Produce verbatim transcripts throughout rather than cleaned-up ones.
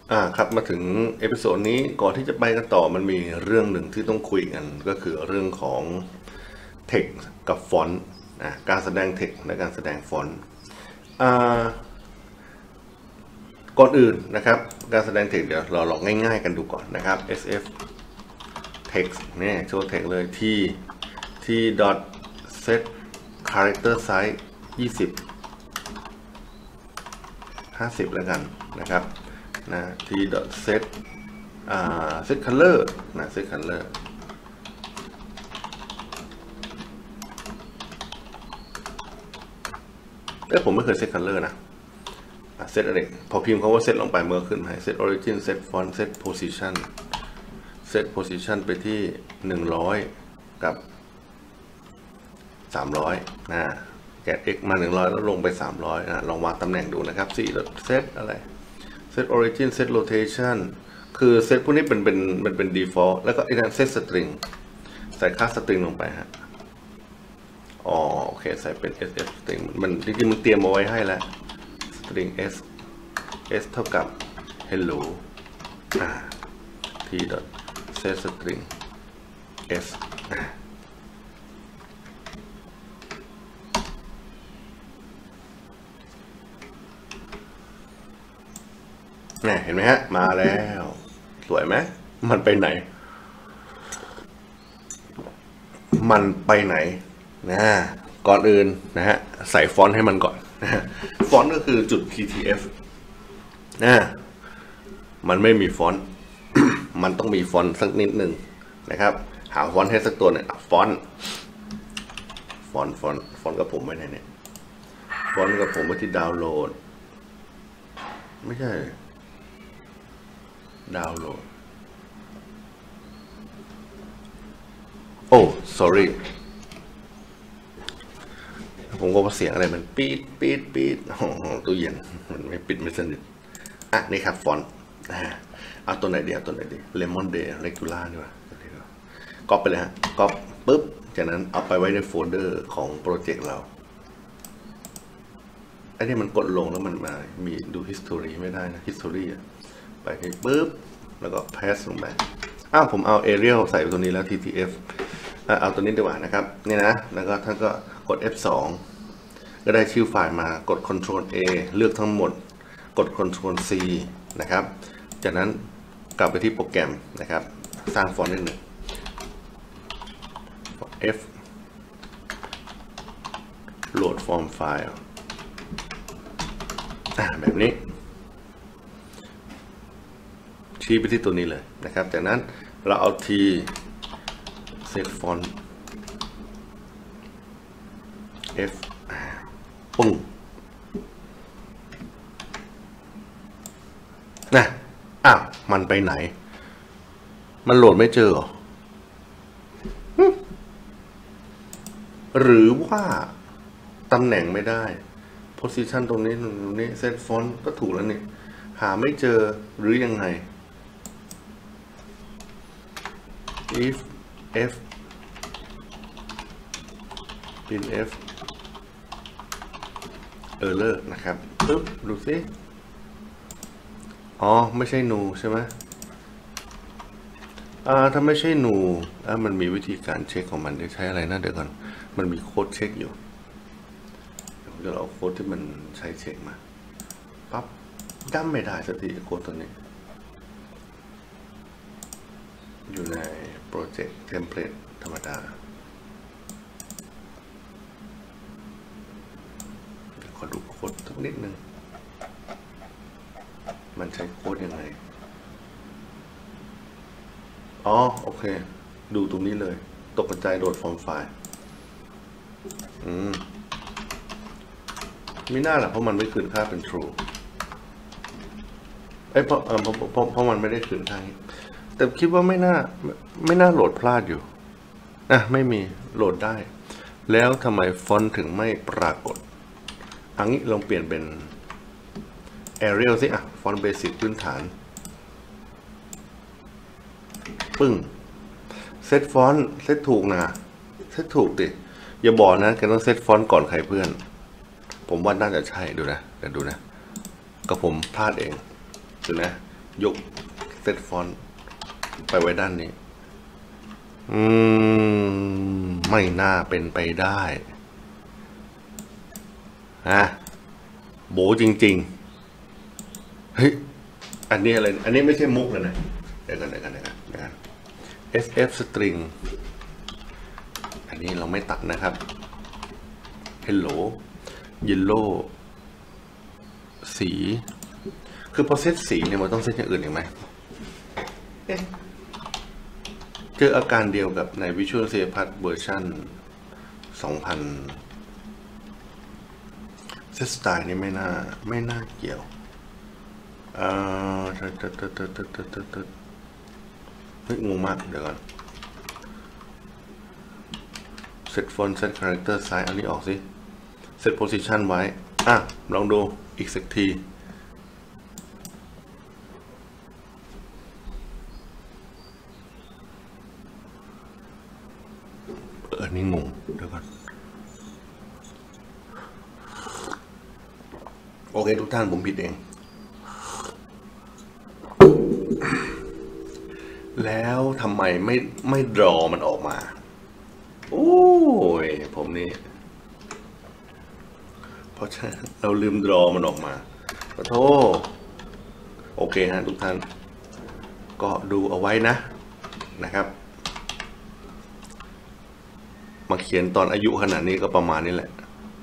อ่าครับมาถึงเอพิโซดนี้ก่อนที่จะไปกันต่อมันมีเรื่องหนึ่งที่ต้องคุยกันก็คือเรื่องของเทคกับฟอนต์นะการแสดงเทคและการแสดงฟอนต์อ่าก่อนอื่นนะครับการแสดงเทคเดี๋ยวเราลองง่ายๆกันดูก่อนนะครับ เอส เอฟ text เนี่ยโชว์ text เลย t t dot set character size ยี่สิบ ห้าสิบแล้วกันนะครับนะ t dot set อ่า set color นะ set color เอ้ยผมไม่เคย set color นะ set อะไรพอพิมพ์คำว่า set ลงไปเมื่อขึ้นให้ set origin set font set position set position ไปที่หนึ่งร้อยกับสามร้อยนะแกะ x มาหนึ่งร้อยแล้วลงไปสามร้อยนะลองวางตำแหน่งดูนะครับ สี่ set อะไร set origin set rotation คือเซตพวกนี้เป็นเป็นมันเป็น default แล้วก็ไอ้นั่น set string ใส่ค่า string ลงไปฮะอ๋อโอเคใส่เป็น sf string มันจริงๆมันเตรียมเอาไว้ให้แล้ว string s s เท่ากับ hello อ่า t dot set string s เนี่ยเห็นไหมฮะมาแล้วสวยไหมมันไปไหนมันไปไหนนะก่อนอื่นนะฮะใส่ฟอนต์ให้มันก่อนนะฮะฟอนต์ก็คือจุด พี ที เอฟ นะมันไม่มีฟอนต์ มันต้องมีฟอนต์สักนิดหนึ่งนะครับหาฟอนต์ให้สักตัวเนี่ยฟอนต์ฟอนต์ฟอนต์ฟอนต์กับผมไว้ไหนเนี่ยฟอนต์กับผมไว้ที่ดาวน์โหลดไม่ใช่ดาวน์โหลดโอ้ sorry ผมก็ว่าเสียงอะไรมันปี๊ดปี๊ดปี๊ดตู้เย็นมันไม่ปิดไม่สนิทอ่ะนี่ครับฟอนต์เอาตัวไหนดีเอาตัวไหนดี Lemon Day Regular ดีกว่าก๊อปไปเลยฮะก๊อปปุ๊บจากนั้นเอาไปไว้ในโฟลเดอร์ของโปรเจกต์เราไอ้นี่มันกดลงแล้วมันมามีดู history ไม่ได้นะ history อ่ะไปที่ปุ๊บแล้วก็ pass ลงไปอ้าวผมเอา Arial ใส่ตัวนี้แล้ว ที ที เอฟ เอาตัวนี้ดีกว่านะครับนี่นะแล้วก็ท่านก็กด เอฟ สอง ก็ได้ชื่อไฟล์มากด Ctrl A เลือกทั้งหมดกด Ctrl C นะครับจากนั้นกลับไปที่โปรแกรมนะครับสร้างฟอนต์นิดหนึ่ง F load form file แบบนี้ชี้ไปที่ตัวนี้เลยนะครับจากนั้นเราเอา T set font F ปุ้งนะอ้าวมันไปไหนมันโหลดไม่เจอหรอหรือว่าตำแหน่งไม่ได้ position ตรงนี้ตรงนี้ set font ก็ถูกแล้วนี่หาไม่เจอหรือยังไง if f printf error นะครับปึ๊บดูสิอ๋อไม่ใช่ นู ใช่ไหมอ่าถ้าไม่ใช่ นู แล้วมันมีวิธีการเช็คของมันได้ใช้อะไรนะเดี๋ยวก่อนมันมีโค้ดเช็คอยู่เดี๋ยวเราเอาโค้ดที่มันใช้เช็คมาปั๊บจำไม่ได้สักทีโค้ดตัวนี้อยู่ในโปรเจกต์เทมเพลตธรรมดาขอดูโค้ดสักนิดนึงมันใช้โค้ดยังไงอ๋อโอเคดูตรงนี้เลยตกกระจายโดดฟอร์มไฟล์อืมไม่น่าหรอกเพราะมันไม่คืนค่าเป็น true เอ้ยเพราะเออเพราะเพราะเพราะมันไม่ได้คืนค่าแต่คิดว่าไม่น่าไม่น่าโหลดพลาดอยู่อ่ะไม่มีโหลดได้แล้วทำไมฟอนต์ถึงไม่ปรากฏอันนี้ลองเปลี่ยนเป็น Arial สิอ่ะฟอนต์เบสิกพื้นฐานปึ้งเซตฟอนต์เซตถูกนะเซตถูกดิอย่าบอกนะแกต้องเซตฟอนต์ก่อนใครเพื่อนผมว่าน่าจะใช่ดูนะเดี๋ยวดูนะก็ผมพลาดเองดูนะยกเซตฟอนต์ไปไว้ด้านนี้อืมไม่น่าเป็นไปได้ฮะโบจริงๆเฮ้ยอันนี้อะไรอันนี้ไม่ใช่มุกเลยนะเดี๋ยวกันเดี๋ยวกันเดี๋ยวกันเดี๋ยวกัน เอส เอฟ string อันนี้เราไม่ตัดนะครับ hello yellow สีคือพอเซตสีเนี่ยมันต้องเซตอย่างอื่นอีกไหมเจออาการเดียวกับใน Visual C plus เวอร์ชันสองพันเซตสไตล์นี่ไม่น่าไม่น่าเกี่ยวเอ่อเฮ้ยงงมากเดี๋ยวก่อน set font set character size อันนี้ออกสิ set position ไว้อ่ะลองดูอีกสักทีอันนี้งงเดี๋ยวก่อนโอเคทุกท่านผมผิดเองแล้วทำไมไม่ไม่ดรอมันออกมาโอ้ยผมนี่เพราะฉะนั้นเราลืมดรอมันออกมาขอโทษโอเคฮะทุกท่านก็ดูเอาไว้นะนะครับมาเขียนตอนอายุขนาดนี้ก็ประมาณนี้แหละ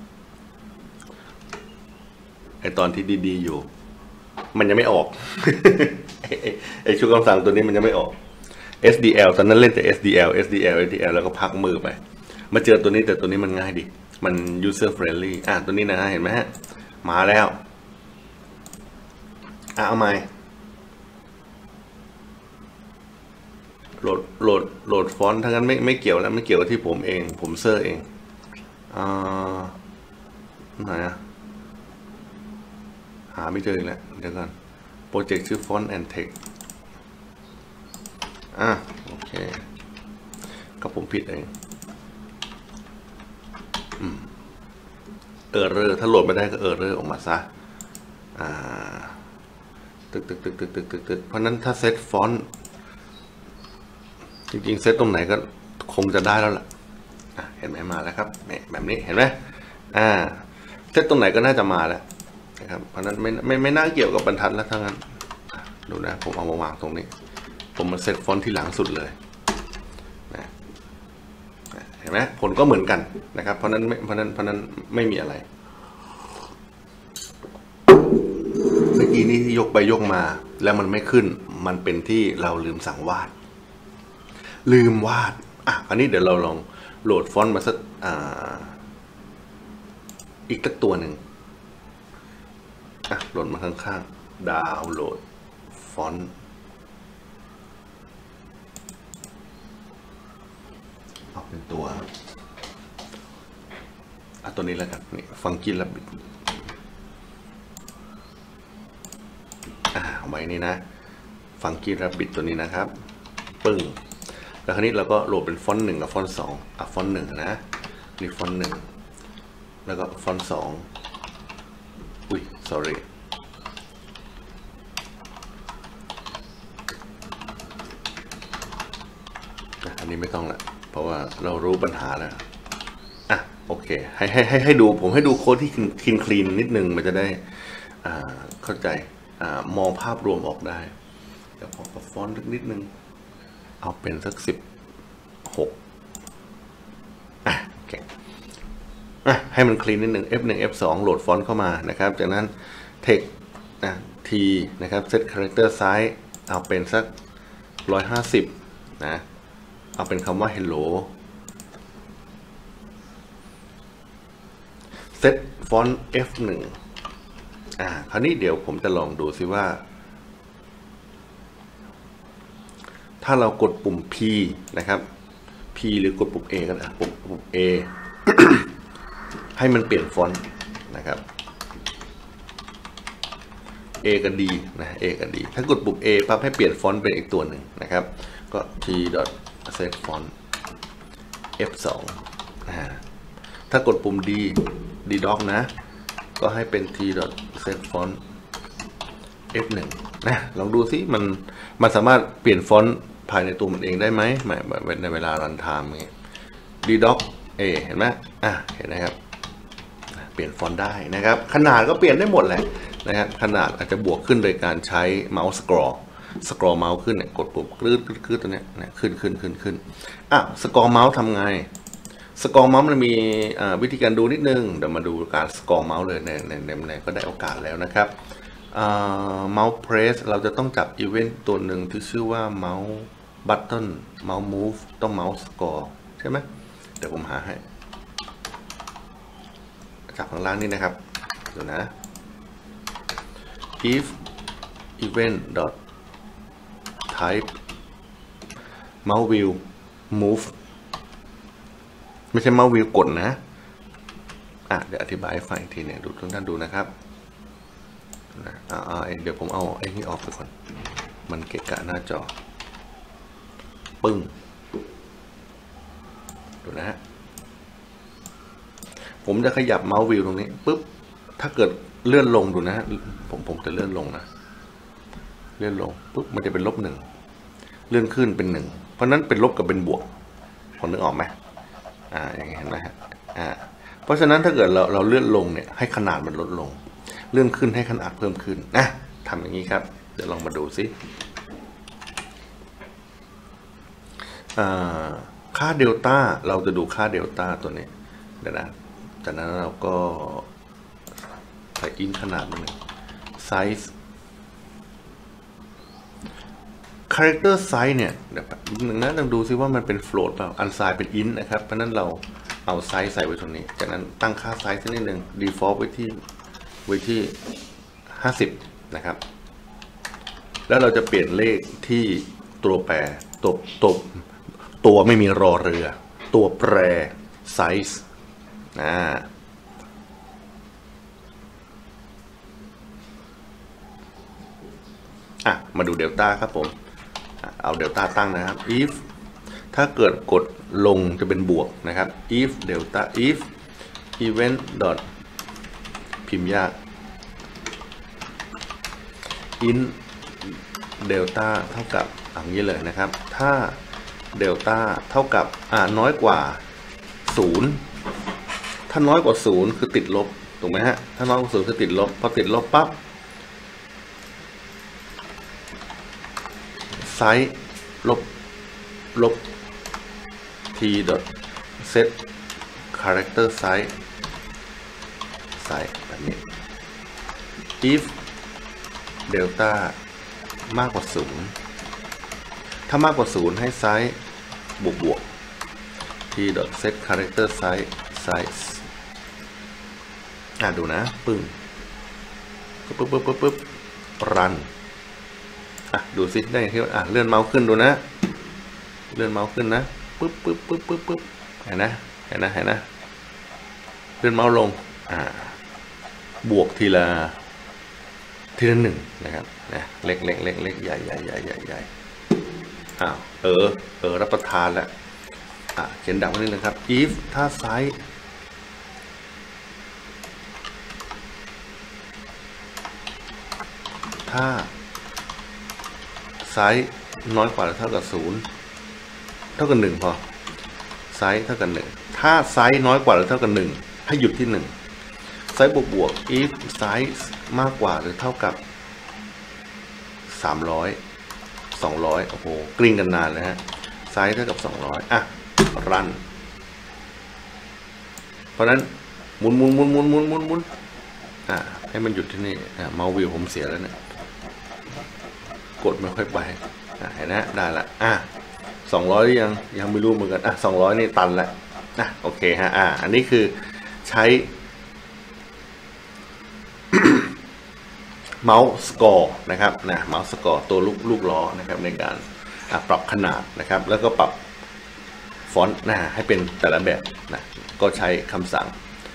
ไอตอนที่ดีๆอยู่มันยังไม่ออก ไอชุดคำสั่งตัวนี้มันยังไม่ออก เอส ดี แอล ตอนนั้นเล่นแต่ เอส ดี แอล เอส ดี แอล เอส ดี แอล แล้วก็พักมือไปมาเจอตัวนี้แต่ตัวนี้มันง่ายดิมัน user friendly อ่ะตัวนี้นะฮะเห็นไหมฮะมาแล้วอ่ะเอาใหม่โหลดโหลดโหลดฟอนต์ทั้งนั้นไม่ไม่เกี่ยวแล้วไม่เกี่ยวกับที่ผมเองผมเซอร์เองอ่าไหนอะหาไม่เจออีกแล้วเดี๋ยวก่อนโปรเจกต์ชื่อ Font and Text อ่ะโอเคก็ผมผิดเองอืมเออร์เรอร์ถ้าโหลดไม่ได้ก็เออร์เรอร์ออกมาซะอ่าตึกตึกตึกตึกตึกตึกตึกเพราะนั้นถ้าเซตฟอนต์จริงๆเซตตรงไหนก็คงจะได้แล้วล่ะอ่ะเห็นไหมมาแล้วครับนี่แบบนี้เห็นไหมอ่าเซตตรงไหนก็น่าจะมาแล้วนะครับเพราะนั้นไม่ไม่ไม่น่าเกี่ยวกับบรรทัดแล้วทั้งนั้นดูนะผมเอามาวางตรงนี้ผมมาเซตฟอนต์ที่หลังสุดเลยนะเห็นไหมผลก็เหมือนกันนะครับเพราะนั้นเพราะนั้นเพราะนั้นไม่มีอะไรเมื่อกี้นี้ที่ยกไปยกมาแล้วมันไม่ขึ้นมันเป็นที่เราลืมสั่งวาดลืมวาดอ่ะอันนี้เดี๋ยวเราลองโหลดฟอนต์มาสักอ่าอีกสักตัวหนึ่งอ่ะโหลดมาข้างๆดาวน์โหลดฟอนต์เอาเป็นตัวอ่ะตัวนี้แล้วกันนี่ฟังกี้แรบบิทอ่ะเอาไว้นี่นะฟังกี้แรบบิทตัวนี้นะครับปึ้งแล้วคราวนี้เราก็โหลดเป็นฟอนต์หนึ่งกับฟอนต์สองอ่ะฟอนต์หนึ่งนะนี่ฟอนต์หนึ่งแล้วก็ฟอนต์สองอุ้ย sorry อันนี้ไม่ต้องละเพราะว่าเรารู้ปัญหาแล้วอ่ะโอเคให้ให้ให้ให้ดูผมให้ดูโค้ดที่คลีนคลีนนิดนึงมันจะได้อ่าเข้าใจอ่ามองภาพรวมออกได้เดี๋ยวขอปรับฟอนต์นิดนึงเอาเป็นสักสิบหกอ่ะโอเคอ่ะให้มันคลีนนิดนึง เอฟ หนึ่ง เอฟ สอง โหลดฟอนต์เข้ามานะครับจากนั้น text นะ t นะครับ set character size เอาเป็นสักหนึ่งร้อยห้าสิบนะเอาเป็นคำว่า hello set font เอฟ หนึ่ง อ่าคราวนี้เดี๋ยวผมจะลองดูซิว่าถ้าเรากดปุ่ม P นะครับ P หรือกดปุ่ม A ก็ได้ปุ่มปุ่ม A ให้มันเปลี่ยนฟอนต์นะครับ A กับ D นะ A กับ D ถ้ากดปุ่ม A ปั๊บให้เปลี่ยนฟอนต์เป็นอีกตัวหนึ่งนะครับก็ t set font เอฟ สอง นะฮะถ้ากดปุ่ม D D doc นะก็ให้เป็น t set font เอฟ หนึ่ง นะลองดูซิมันมันสามารถเปลี่ยนฟอนต์ภายในตัวมันเองได้ไหมในเวลารันไทม์นี้ ดี ด็อก เอ เห็นไหมอ่ะเห็นนะครับเปลี่ยนฟอนต์ได้นะครับขนาดก็เปลี่ยนได้หมดแหละนะครับขนาดอาจจะบวกขึ้นโดยการใช้เมาส์สครอลสครอลเมาส์ขึ้นเนี่ยกดปุ่มคลื่นคลื่นตัวเนี้ยนะขึ้นขึ้นขึ้นขึ้นอ่ะสครอลเมาส์ทำไงสกอร์เมาส์มันมีวิธีการดูนิดนึงเดี๋ยวมาดูการสกอร์เมาส์เลยในในในก็ได้โอกาสแล้วนะครับเมาส์เพรสเราจะต้องจับอีเวนต์ตัวหนึ่งที่ชื่อว่าเมาส์บัตเทิลเมาส์มูฟต้องเมาส์สกอร์ใช่ไหมเดี๋ยวผมหาให้จับข้างล่างนี่นะครับเดี๋ยวนะ if event dot type mouse wheel moveไม่ใช่เมาส์วิวกดนะอ่ะเดี๋ยวอธิบายให้ฟังอีกทีเนี่ยดูทุกท่านดูนะครับนะอ่าเดี๋ยวผมเอาไอ้นี่ออกไปก่อนมันเกะกะหน้าจอปึ้งดูนะฮะผมจะขยับเมาส์วิวตรงนี้ปุ๊บถ้าเกิดเลื่อนลงดูนะฮะผมผมจะเลื่อนลงนะเลื่อนลงปุ๊บมันจะเป็นลบหนึ่งเลื่อนขึ้นเป็นหนึ่งเพราะนั้นเป็นลบกับเป็นบวกพอนึกออกไหมอ่าอย่างเห็นไหมฮะอ่าเพราะฉะนั้นถ้าเกิดเราเราเลื่อนลงเนี่ยให้ขนาดมันลดลงเลื่อนขึ้นให้ขนาดเพิ่มขึ้นนะทำอย่างนี้ครับเดี๋ยวลองมาดูซิอ่าค่าเดลต้าเราจะดูค่าเดลต้าตัวนี้เดี๋ยวนะจากนั้นเราก็ใส่อินขนาดหนึ่งไซส์ character size เนี่ยเดี๋ยวหนึ่งนะลองดูซิว่ามันเป็น float เปล่า unsigned เป็น int นะครับเพราะนั้นเราเอาไซส์ใส่ไว้ตรงนี้จากนั้นตั้งค่าไซส์นิดนึง default ไว้ที่ไว้ที่ห้าสิบนะครับแล้วเราจะเปลี่ยนเลขที่ตัวแปรตัวตัวตัวไม่มีรอเรือตัวแปร size นะอ่ะมาดูเดลต้าครับผมเอาเดลต้าตั้งนะครับ if ถ้าเกิดกดลงจะเป็นบวกนะครับ if delta if event dot พิมพ์ยาก in delta เท่ากับอย่างนี้เลยนะครับถ้าเดลต้าเท่ากับอ่าน้อยกว่าศูนย์ถ้าน้อยกว่าศูนย์คือติดลบถูกไหมฮะถ้าน้อยกว่าศูนย์คือติดลบพอติดลบปั๊บไซส์ลบลบ t dot set character size ไซส์แบบนี้ if delta มากกว่าศูนย์ถ้ามากกว่าศูนย์ให้ไซส์บวกบวก t dot set character size size อ่ะดูนะปึ้งปึ๊บปึ๊บปึ๊บปึ๊บรันอ่ะดูสิได้ที่อ่ะเลื่อนเมาส์ขึ้นดูนะเลื่อนเมาส์ขึ้นนะปึ๊บปึ๊บปึ๊บปึ๊บปึ๊บเห็นนะเห็นนะเห็นนะเลื่อนเมาส์ลงอ่าบวกทีละทีละหนึ่งนะครับนะเล็กเล็กเล็กเล็กใหญ่ใหญ่ใหญ่ใหญ่ใหญ่อ้าวเออเออรับประทานแล้วอ่ะเขียนดังไว้นิดนึงครับ if ถ้าไซส์ถ้าไซส์น้อยกว่าหรือเท่ากับศูนย์เท่ากับหนึ่งพอไซส์เท่ากับหนึ่งถ้าไซส์น้อยกว่าหรือเท่ากับหนึ่งให้หยุดที่หนึ่งไซส์บวกบวก if size มากกว่าหรือเท่ากับสามร้อยสองร้อยโอ้โหกลิ้งกันนานเลยฮะไซส์เท่ากับสองร้อยอ่ะรันเพราะนั้นหมุนหมุนหมุนหมุนหมุนหมุนหมุนอ่ะให้มันหยุดที่นี่อ่ะเมาส์วิวผมเสียแล้วเนี่ยกดไม่ค่อยไปอ่ะเห็นนะได้ละอ่ะสองร้อยยังยังไม่รู้เหมือนกันอ่ะสองร้อยนี่ตันแล้วอ่ะโอเคฮะอ่ะอันนี้คือใช้เมาส์สกอร์นะครับนะเมาส์สกอร์ตัวลูกลูกล้อนะครับในการปรับขนาดนะครับแล้วก็ปรับฟอนต์นะให้เป็นแต่ละแบบนะก็ใช้คำสั่ง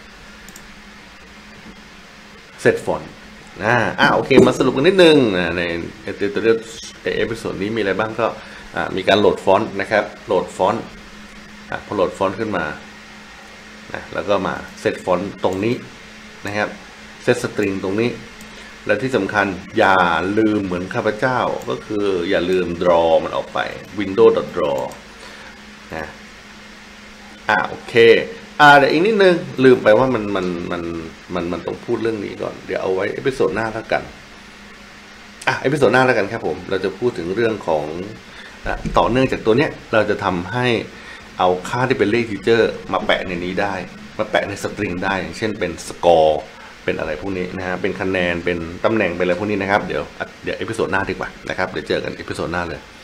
set font นะอ่ะโอเคมาสรุปกันนิดนึงนะในเอพิโซดเอพิโซดนี้มีอะไรบ้างก็มีการโหลดฟอนต์นะครับโหลดฟอนต์พอโหลดฟอนต์ขึ้นมานะแล้วก็มาเซตฟอนต์ตรงนี้นะครับเซตสตริงตรงนี้และที่สำคัญอย่าลืมเหมือนข้าพเจ้าก็คืออย่าลืม draw มันออกไป window.draw นะอ่าโอเคอ่าเดี๋ยวอีกนิดนึงลืมไปว่ามันมันมันมันมันต้องพูดเรื่องนี้ก่อนเดี๋ยวเอาไว้เอพิโซดหน้าแล้วกันอ่ะเอพิโซดหน้าแล้วกันครับผมเราจะพูดถึงเรื่องของนะต่อเนื่องจากตัวเนี้ยเราจะทำให้เอาค่าที่เป็นเลขทีเจอร์มาแปะในนี้ได้มาแปะในสตริงได้อย่างเช่นเป็นสกอร์เป็นอะไรพวกนี้นะฮะเป็นคะแนนเป็นตำแหน่งเป็นอะไรพวกนี้นะครับเดี๋ยวเดี๋ยวเอพิโซดหน้าดีกว่านะครับเดี๋ยวเจอกันเอพิโซดหน้าเลย